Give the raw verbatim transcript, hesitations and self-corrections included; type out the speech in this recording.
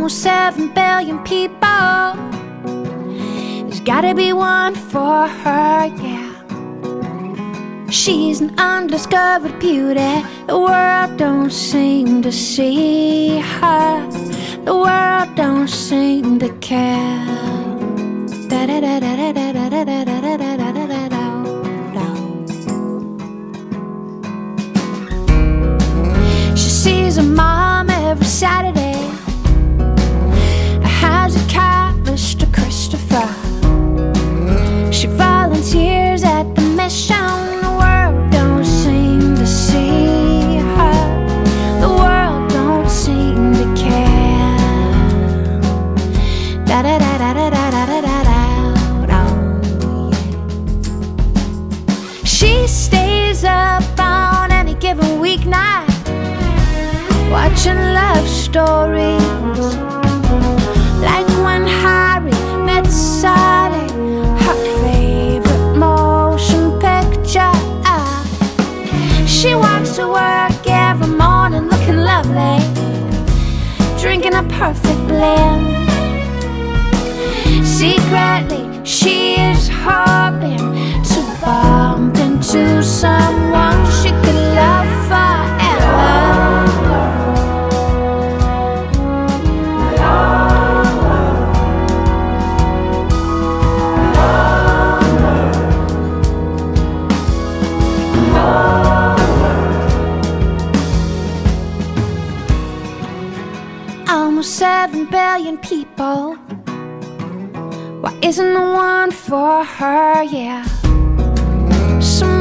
Almost seven billion people. There's gotta be one for her, yeah. She's an undiscovered beauty. The world don't seem to see her. The world don't seem to care. Da da da da da da da da da da da da da da. She sees her mom every Saturday. Has a cat, Mister Christopher. She volunteers at the mission. The world don't seem to see her. The world don't seem to care. Da da da da da da da da da da. She stays up on any given weeknight, watching love stories, like when Harry met Sally, her favorite motion picture. She walks to work every morning looking lovely, drinking a perfect blend. Secretly she is hoping to bump into someone she could love forever. Almost seven billion people. Why isn't the one for her, yeah? Some